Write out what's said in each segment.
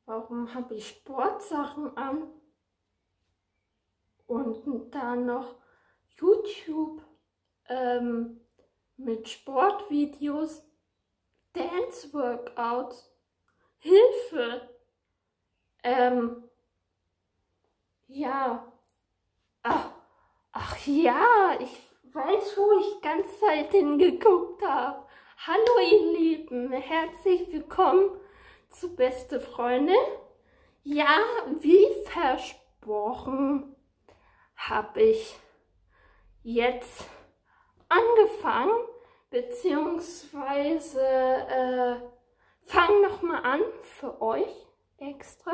Warum habe ich Sportsachen an? Und dann noch YouTube mit Sportvideos, Dance-Workouts, Hilfe. Ja, ach ja, ich weiß, wo ich die ganze Zeit hingeguckt habe. Hallo ihr Lieben, herzlich willkommen zu Beste Freunde. Ja, wie versprochen habe ich jetzt angefangen, beziehungsweise fange nochmal an für euch extra.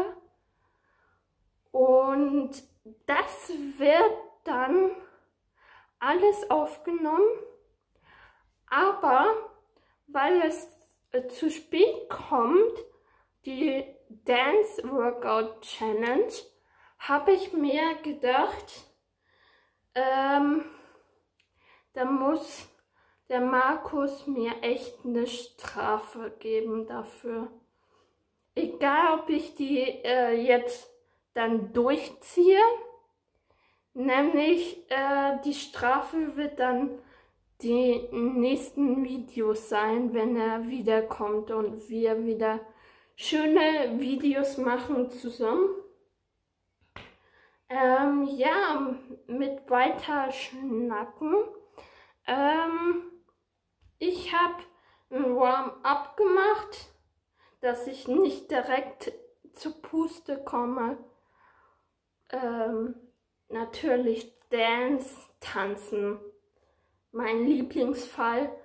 Und das wird dann alles aufgenommen, aber weil es zu spät kommt, die Dance Workout Challenge, habe ich mir gedacht, da muss der Markus mir echt eine Strafe geben dafür. Egal, ob ich die jetzt dann durchziehe, nämlich die Strafe wird dann die nächsten Videos sein, wenn er wiederkommt und wir wieder schöne Videos machen zusammen. Ja, mit weiter schnacken. Ich habe ein Warm-up gemacht, dass ich nicht direkt zu Puste komme. Natürlich Dance, Tanzen, mein Lieblingsfall.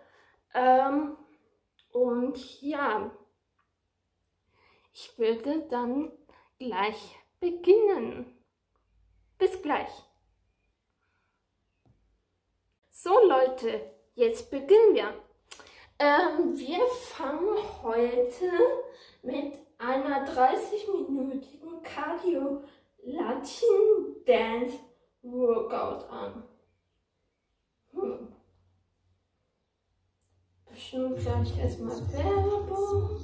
Und ja, ich würde dann gleich beginnen. Bis gleich. So Leute, jetzt beginnen wir. Wir fangen heute mit einer 30-minütigen Cardio Latin Dance Workout an. Bestimmt gleich erstmal Werbung.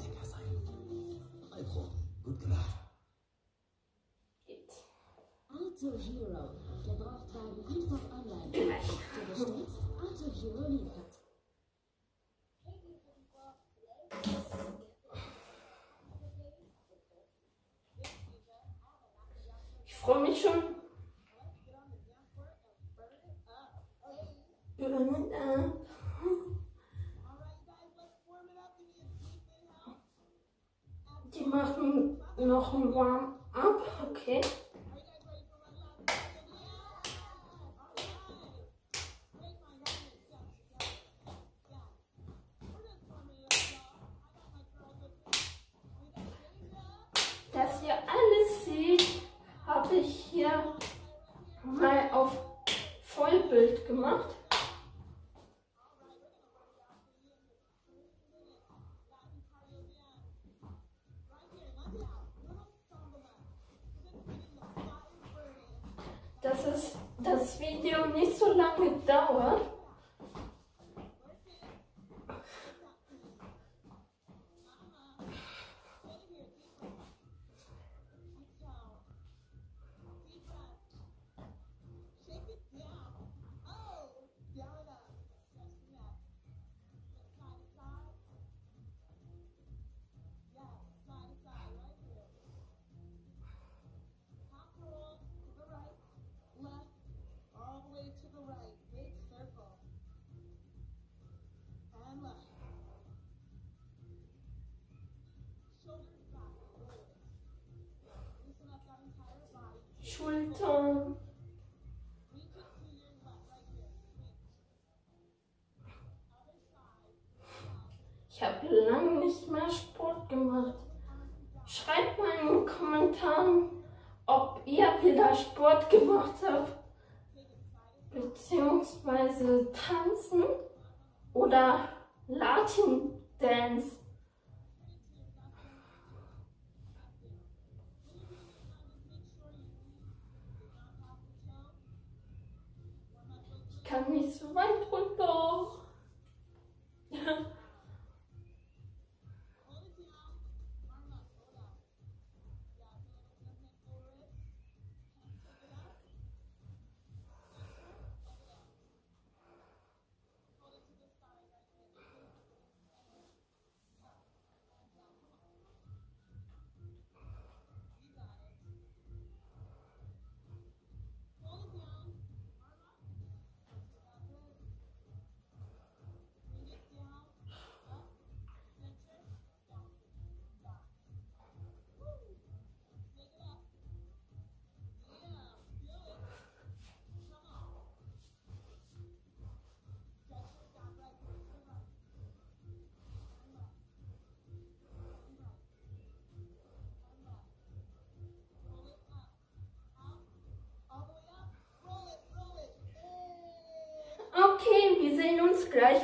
Gut gemacht. Auto Hero. Gebrauchtwagen einfach online. Du bestellst, Auto Hero liefert. Ich freue mich schon. Die machen noch ein Warm-up, okay. Dass ihr alles seht, habe ich hier mal auf Vollbild gemacht. Dass das Video nicht so lange dauert. Schultern. Ich habe lange nicht mehr Sport gemacht. Schreibt mal in den Kommentaren, ob ihr wieder Sport gemacht habt, beziehungsweise tanzen oder Latin Dance. Ich kann nicht so weit runter.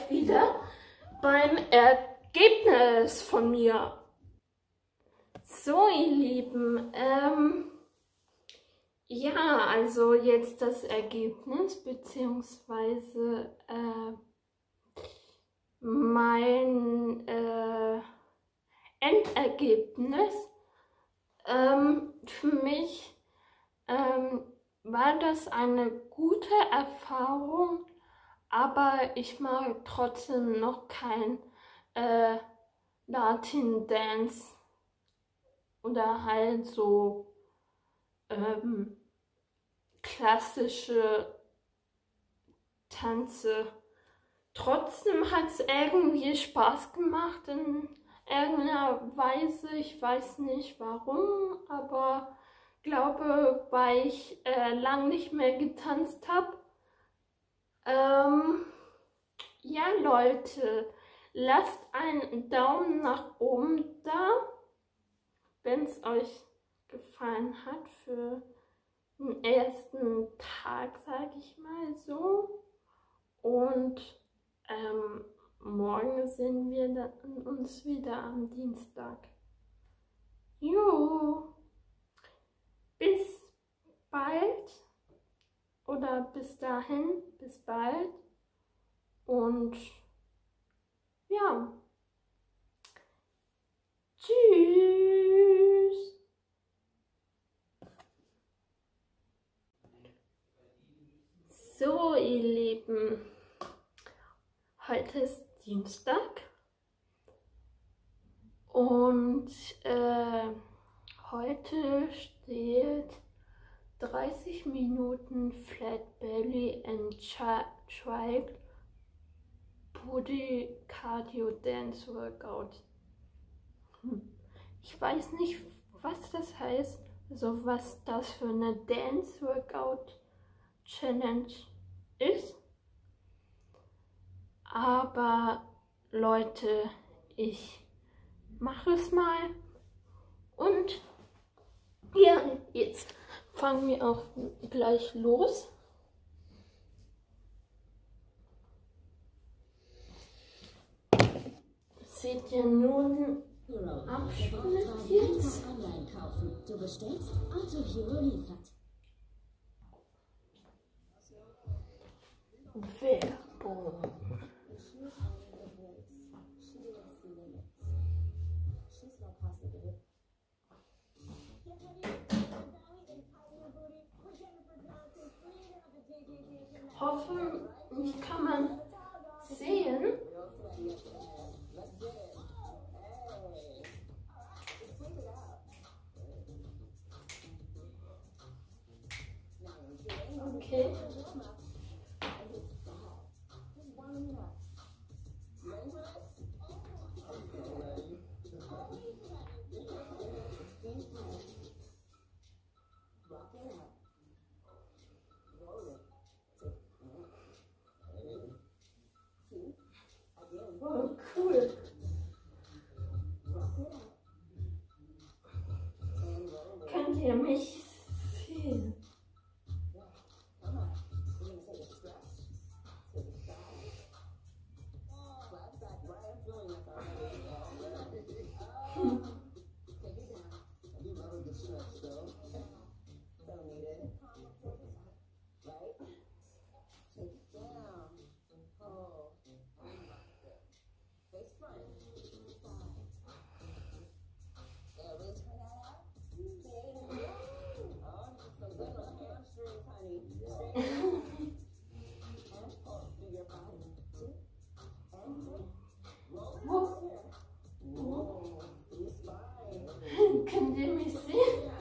wieder beim Ergebnis von mir. So, ihr Lieben, ja, also jetzt das Ergebnis, beziehungsweise mein Endergebnis. Für mich war das eine gute Erfahrung, aber ich mag trotzdem noch kein Latin Dance oder halt so klassische Tänze. Trotzdem hat es irgendwie Spaß gemacht in irgendeiner Weise. Ich weiß nicht warum, aber glaube, weil ich lang nicht mehr getanzt habe. Ja, Leute, lasst einen Daumen nach oben da, wenn es euch gefallen hat für den ersten Tag, sage ich mal so. Und morgen sehen wir uns wieder am Dienstag. Jo, bis bald oder bis dahin, bis bald und ja, tschüss. So, ihr Lieben, heute ist Dienstag und heute steht 30 Minuten Flat Belly and Trial Body Cardio Dance Workout. Ich weiß nicht, was das heißt, also was das für eine Dance Workout Challenge ist. Aber Leute, ich mache es mal und ja, jetzt fangen wir auch gleich los. Seht ihr nun Abschnitt jetzt? Online kaufen. Du bestellst, Auto Hero liefert. Werbung. Hoffentlich kann man sehen. Okay. Oh, cool. Könnt ihr mich sehen? Könnt ihr mich sehen?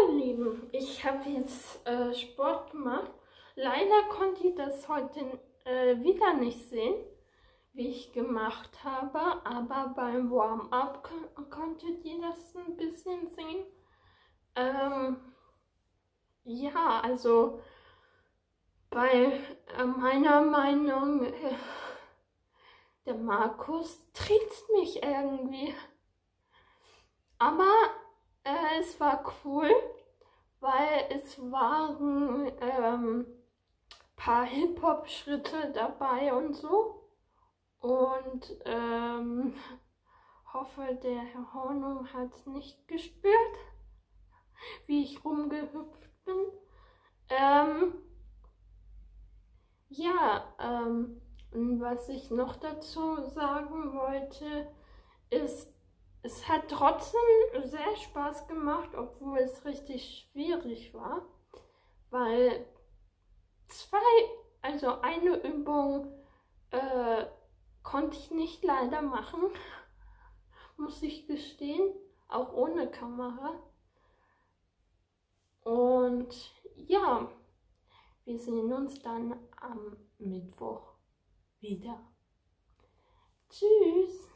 ihr Lieben, ich habe jetzt Sport gemacht. Leider konnte ich das heute wieder nicht sehen, wie ich gemacht habe, aber beim Warm-up konntet ihr das ein bisschen sehen. Ja, also bei meiner Meinung, der Markus trickst mich irgendwie. Aber es war cool, weil es waren paar Hip-Hop-Schritte dabei und so. Und hoffe, der Herr Hornung hat es nicht gespürt, wie ich rumgehüpft bin. Ja, und was ich noch dazu sagen wollte, ist, es hat trotzdem sehr Spaß gemacht, obwohl es richtig schwierig war, weil eine Übung konnte ich nicht leider machen, muss ich gestehen, auch ohne Kamera. Und ja, wir sehen uns dann am Mittwoch wieder. Tschüss!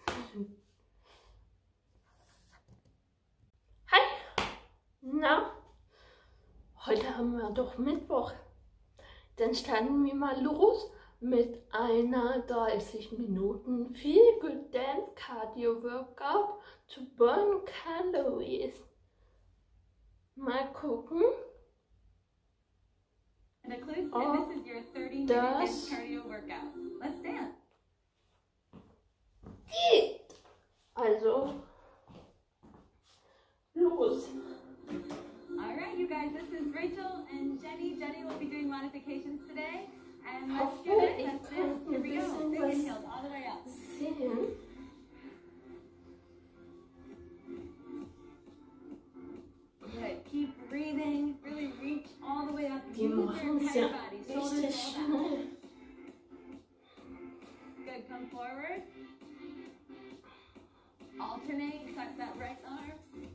Hi! Na, heute haben wir doch Mittwoch. Dann starten wir mal los mit einer 30 Minuten Feel Good Dance Cardio Workout to burn calories. Mal gucken. And this is your 30-minute dance cardio workout. Let's dance. Also, los. All right, you guys, this is Rachel and Jenny. Jenny will be doing modifications today. And let's get it. That's it. Here we go. Big inhales all the way up. Sehen. Good. Keep breathing. Really reach all the way up. Die Use your machen es entire ja body. Shoulders richtig all schnell. back. Good. Come forward. Alternate. Tuck that right arm.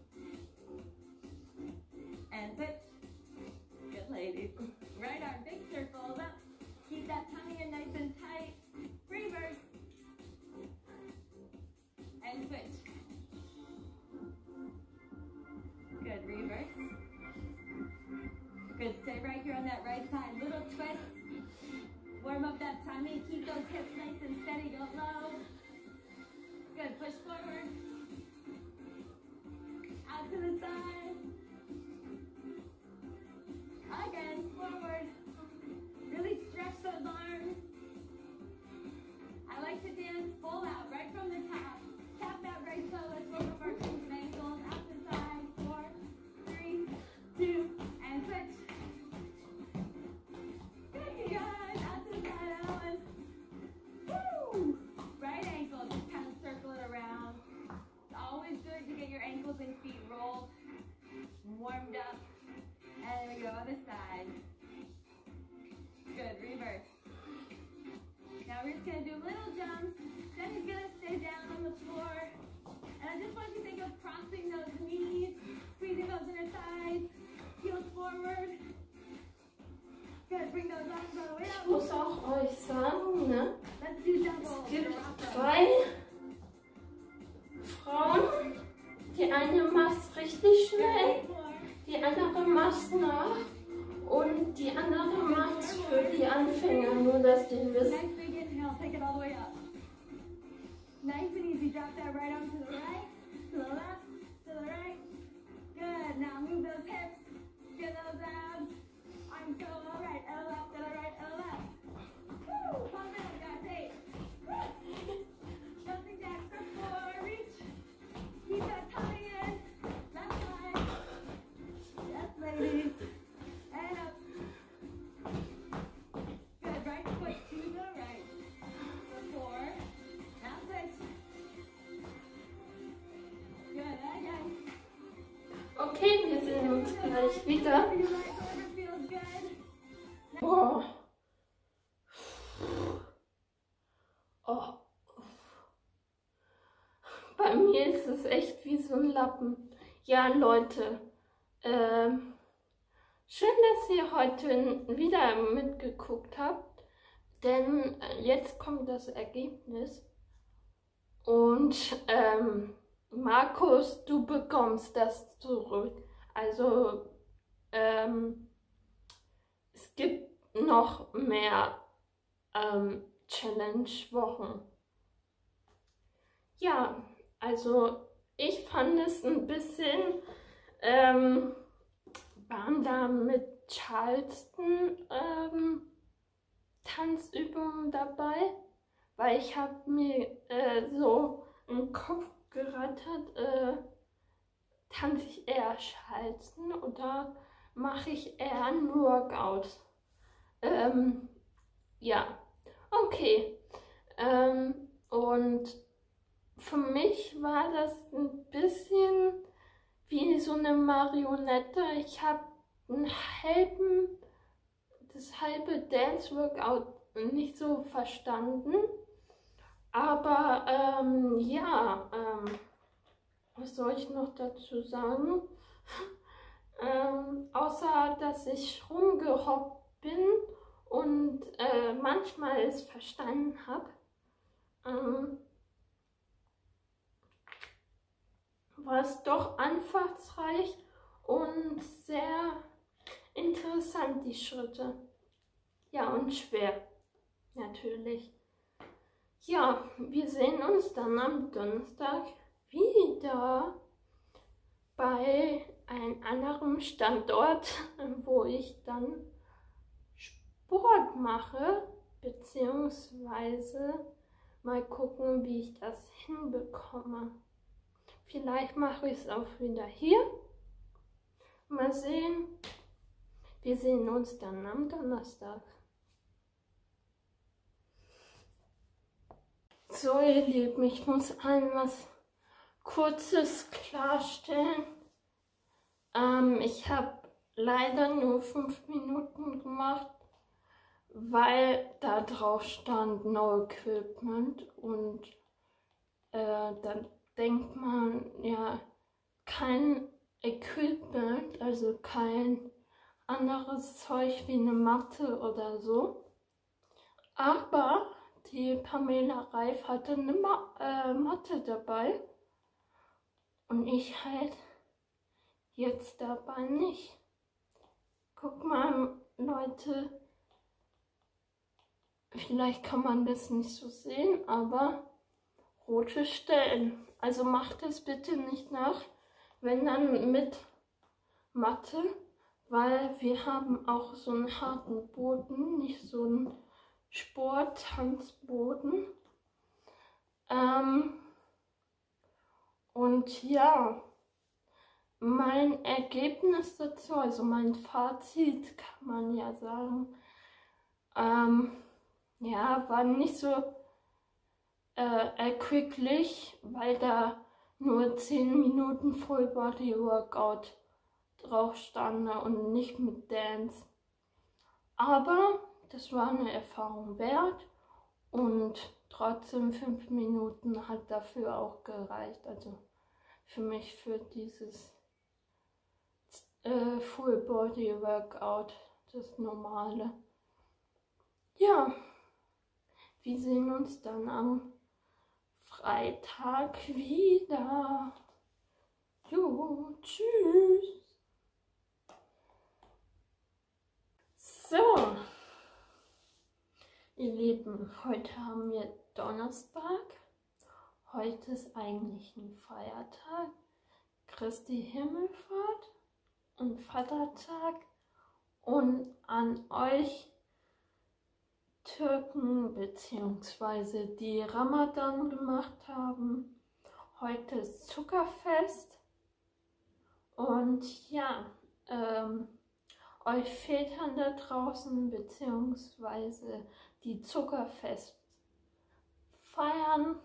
And switch. Good, ladies. Right arm, big circles up. Keep that tummy in nice and tight. Reverse. And switch. Good, reverse. Good, stay right here on that right side. Little twist. Warm up that tummy. Keep those hips nice and steady, don't low. Good, push forward. Out to the side. Again, forward. Really stretch those arms. I like to dance full out, right from the top. Tap that right toe. Let's work up our toes and ankles. Out to the side. 4, 3, 2, and switch. Good, you guys. Out to the side, Ellen. Woo! Right ankle, just kind of circle it around. It's always good to get your ankles and feet rolled, warmed up. And there we go, other side. Good, reverse. Now we're just gonna do little jumps. Jenny's gonna stay down on the floor. And I just want you to think of crossing those knees, squeezing those inner thighs, heels forward. Good, bring those arms all the way Ich up. muss auch euch sagen, ne? Let's do double. Es gibt 3 Frauen. Die eine macht es richtig schnell, die andere macht es nach und die andere macht es für die Anfänger, nur dass die wissen. Next big inhale, take it all the way up. Nice and easy, drop that right arm to the right, to the left, to the right. Good, now move those hips, get those abs. Arms go all right, L left, L right, L left. Woo, pump it up, guys, 8. Jumping jacks for 4, reach. Keep that tummy in, left side. Yes, ladies. And up. Good, right foot to the right. For 4. Now switch. Good, again. Okay, wir sehen uns gleich wieder. Your right shoulder feels good. Boah. Oh. Bei mir ist es echt wie so ein Lappen. Ja, Leute, heute wieder mitgeguckt habt, denn jetzt kommt das Ergebnis und Markus, du bekommst das zurück. Also es gibt noch mehr Challenge-Wochen. Ja, also ich fand es ein bisschen, waren da mit Charleston Tanzübungen dabei, weil ich habe mir so im Kopf gerattert, tanze ich eher Charleston oder mache ich eher ein Workout? Ja, okay. Und für mich war das ein bisschen wie so eine Marionette. Ich habe das halbe Dance-Workout nicht so verstanden. Aber ja, was soll ich noch dazu sagen? Außer, dass ich rumgehoppt bin und manchmal es verstanden habe. War es doch anfahrtsreich und sehr interessant, die Schritte. Ja, und schwer, natürlich. Ja, wir sehen uns dann am Donnerstag wieder bei einem anderen Standort, wo ich dann Sport mache, beziehungsweise mal gucken, wie ich das hinbekomme. Vielleicht mache ich es auch wieder hier. Mal sehen. Wir sehen uns dann am Donnerstag. So, ihr Lieben, ich muss allen was Kurzes klarstellen. Ich habe leider nur 5 Minuten gemacht, weil da drauf stand No Equipment und dann denkt man, ja, kein Equipment, also kein anderes Zeug wie eine Matte oder so. Aber die Pamela Reif hatte eine Matte dabei und ich halt jetzt dabei nicht. Guck mal, Leute, vielleicht kann man das nicht so sehen, aber rote Stellen. Also macht es bitte nicht nach, wenn dann mit Matte, weil wir haben auch so einen harten Boden, nicht so einen Sporttanzboden. Und ja, mein Ergebnis dazu, also mein Fazit kann man ja sagen, ja, war nicht so erquicklich, weil da nur 10 Minuten Full Body Workout drauf stand und nicht mit Dance. Aber das war eine Erfahrung wert und trotzdem 5 Minuten hat dafür auch gereicht. Also für mich für dieses Full Body Workout, das normale. Ja, wir sehen uns dann am Freitag wieder. Jo, tschüss. So, ihr Lieben, heute haben wir Donnerstag. Heute ist eigentlich ein Feiertag, Christi Himmelfahrt und Vatertag. Und an euch Türken bzw. die Ramadan gemacht haben, heute ist Zuckerfest. Und ja, euch Vätern da draußen bzw. die Zuckerfest feiern,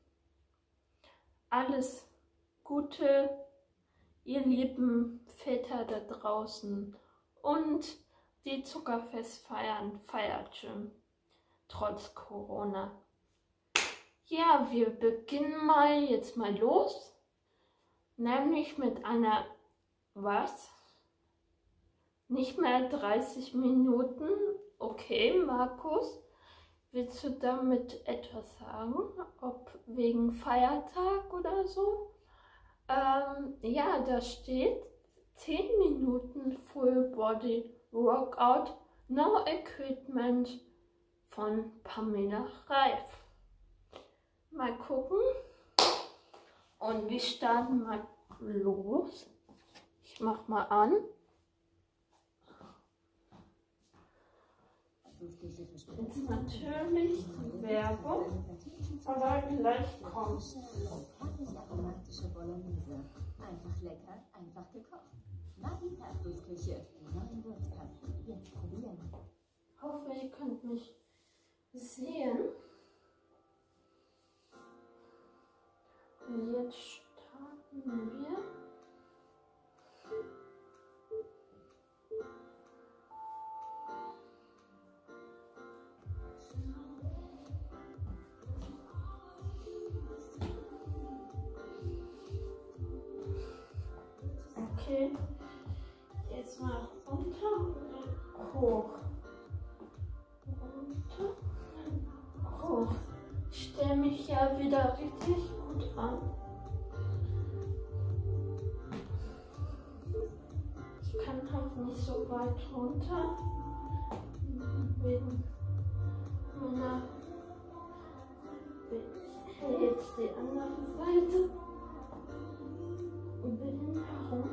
alles Gute, ihr lieben Väter da draußen, und die Zuckerfest feiern, feiert schön, trotz Corona. Ja, wir beginnen jetzt mal los, nämlich mit einer, was? nicht mehr 30 Minuten. Okay, Markus, willst du damit etwas sagen? Ob wegen Feiertag oder so? Ja, da steht 10 Minuten Full Body Workout, No Equipment von Pamela Reif. Mal gucken. Und wir starten mal los. Ich mach mal an. Jetzt natürlich die Werbung, aber gleich kommt. Aromatische Bolognese. Einfach lecker, einfach gekocht. Marie Herzensküche. Die neuen Würzpasten. Jetzt probieren. Ich hoffe, ihr könnt mich sehen. Und jetzt starten wir. Okay, jetzt mal runter und hoch. Runter und hoch. Ich stelle mich ja wieder richtig gut an. Ich kann halt nicht so weit runter. Wegen meiner. Ich hätte jetzt die andere Seite. Und bin herum.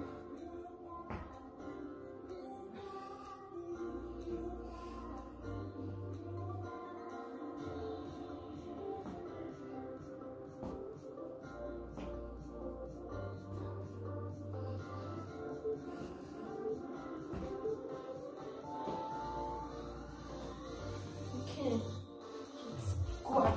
Okay, jetzt Squat.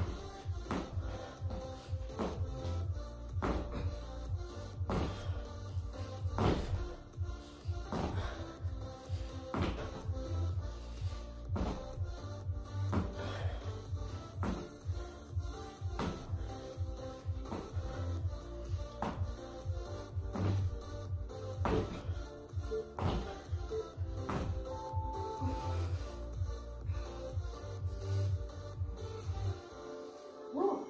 Oh.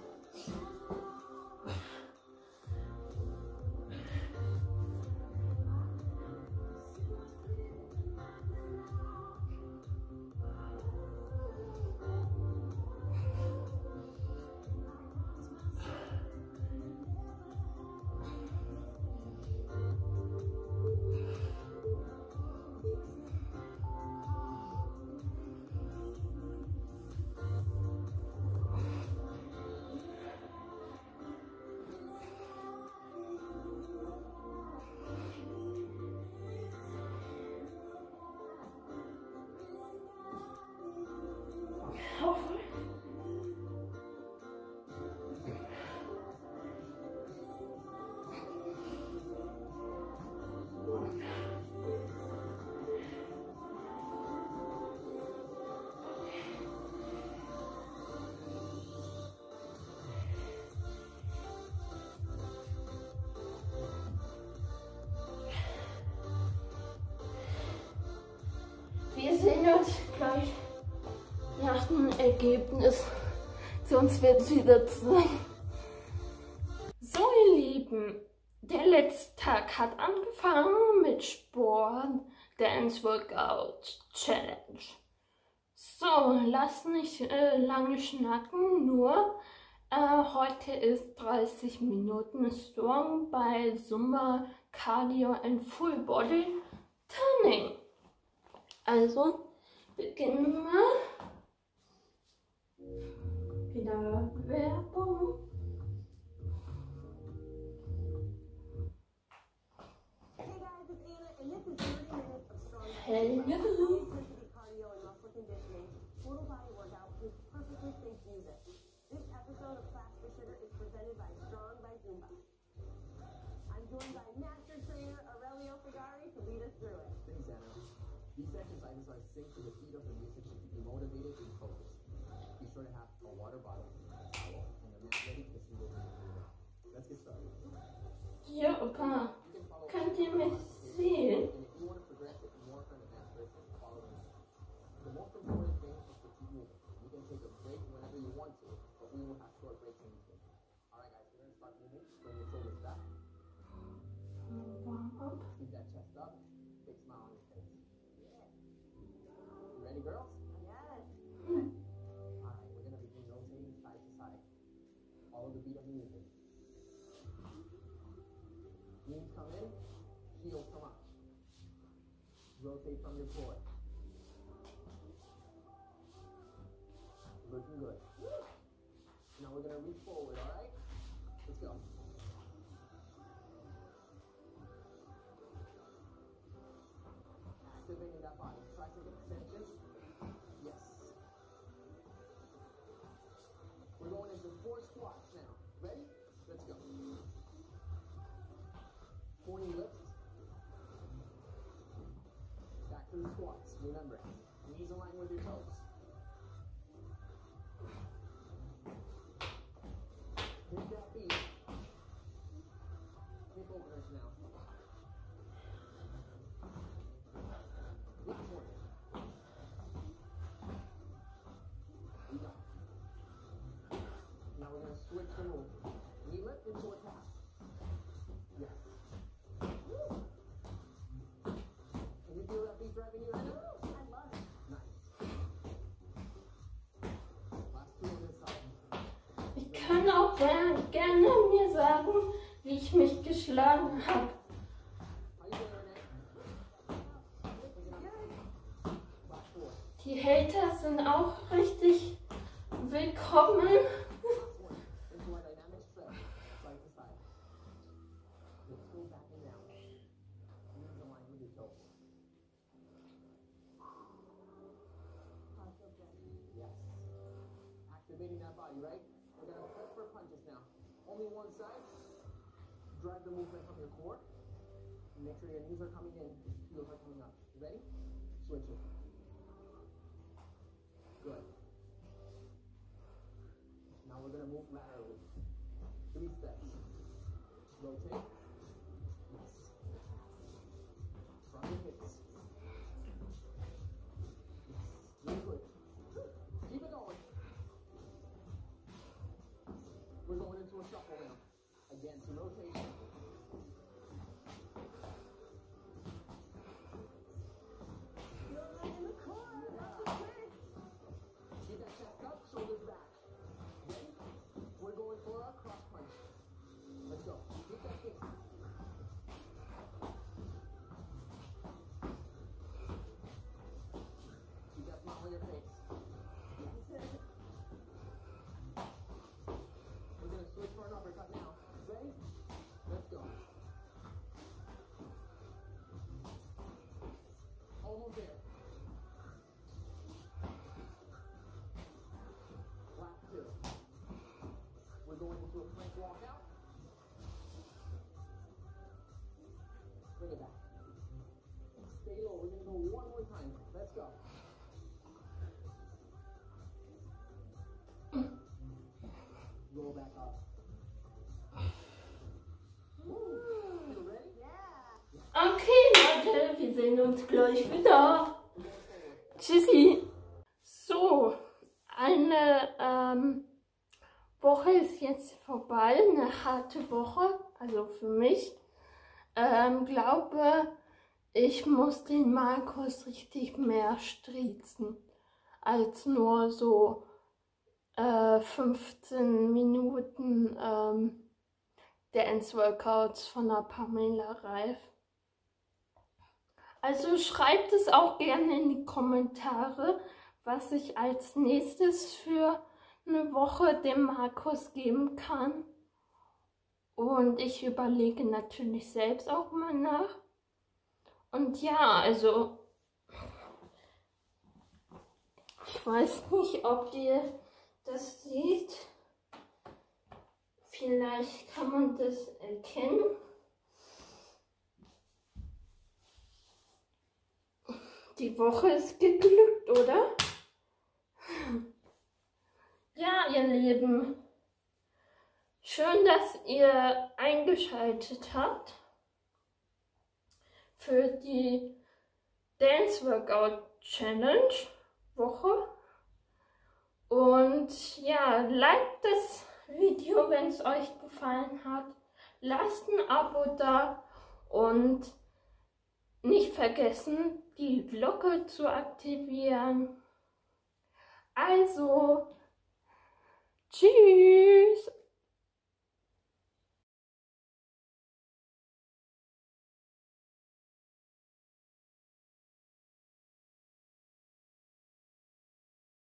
Wir sehen uns gleich nach dem Ergebnis, sonst wird es wieder zu. So ihr Lieben, der letzte Tag hat angefangen mit Sport, Dance Workout Challenge. So, lasst nicht lange schnacken, nur heute ist 30 Minuten Strong bei Zumba Cardio and Full Body Training. Also beginnen wir. Wieder Werbung. Hey guys, it's Anna, and this is 30 minutes of strong Hello. cardio and muscle conditioning, total body workout with perfectly synced music. This episode of Class for Sugar is presented by Strong by Zumba. I'm joined by master trainer Aurelio Figari to lead us through it. Thanks, Anna. These exercises are synced to the beat of the music to keep you motivated and focused. Be sure to have a water bottle, a towel, and a mat ready because you will need to move on. Let's get started. Ja, Opa, You can follow könnt ihr mich sehen? and if you want to progress with more Rotate from your core. Looking good. Now we're gonna reach forward, all right? Let's go. Activating that body. Tricep extensions. Yes. We're going into 4 squats now. Ready? Let's go. 4 knee lifts. Back to the squats. Remember, knees align with your toes. Hit that beat. Hip openers now. Last one. We got it. Now we're going to switch the move. Knee lift into a tap. Yes. Can you feel that beat driving your head? I love it. Nice. Last 2 on this side. Ich kann auch gerne mir sagen, wie ich mich geschlagen habe. How you doing, Renee? Last 4. Die Hater sind auch richtig willkommen. Last one. Into our dynamic stretch. Side to side. Let's go back and down. Knees align with your toes. I feel good. Yes. Activating that body, right? We're gonna press for punches now. Only one side. Drive the movement from your core. Make sure your knees are coming in, heels are coming up. You ready? Switch it. Good. Now we're gonna move laterally. 3 steps. Rotate. Yes. From your hips. Yes. Really good. Keep it going. We're going into a shuffle now. Again, some rotation. Feel right in the core. That's the trick. Keep that chest up, shoulders back. Ready? We're going for a cross punch. Let's go. Keep that kick. Keep that smile on your face. Yes. We're gonna switch for an uppercut now. Ready? Let's go. Almost there. Last 2. We're going into a plank walkout. Bring it back. Stay low. We're gonna go one more time. Let's go. Roll back up. You ready? Yeah. Okay, Leute, wir sehen uns gleich wieder. Tschüssi. So, eine Woche ist jetzt vorbei, eine harte Woche, also für mich. Glaube, ich muss den Markus richtig mehr striezen, als nur so 15 Minuten Dance-Workouts von der Pamela Reif. Also schreibt es auch gerne in die Kommentare, was ich als nächstes für eine Woche dem Markus geben kann. Und ich überlege natürlich selbst auch mal nach. Und ja, also ich weiß nicht, ob ihr das seht. Vielleicht kann man das erkennen. Die Woche ist geglückt, oder? Ja, ihr Lieben. Schön, dass ihr eingeschaltet habt für die Dance Workout Challenge Woche. Und ja, liked das Video, wenn es euch gefallen hat. Lasst ein Abo da und nicht vergessen, die Glocke zu aktivieren. Also, tschüss!